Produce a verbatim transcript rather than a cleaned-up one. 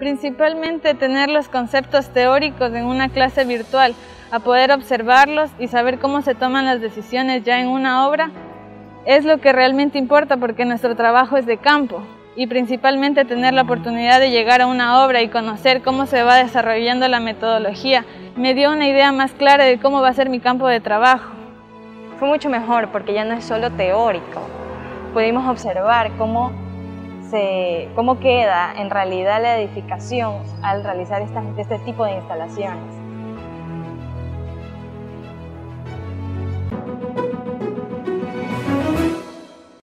Principalmente tener los conceptos teóricos en una clase virtual, a poder observarlos y saber cómo se toman las decisiones ya en una obra, es lo que realmente importa porque nuestro trabajo es de campo. Y principalmente tener la oportunidad de llegar a una obra y conocer cómo se va desarrollando la metodología me dio una idea más clara de cómo va a ser mi campo de trabajo. Fue mucho mejor porque ya no es solo teórico. Pudimos observar cómo, se, cómo queda en realidad la edificación al realizar esta, este tipo de instalaciones.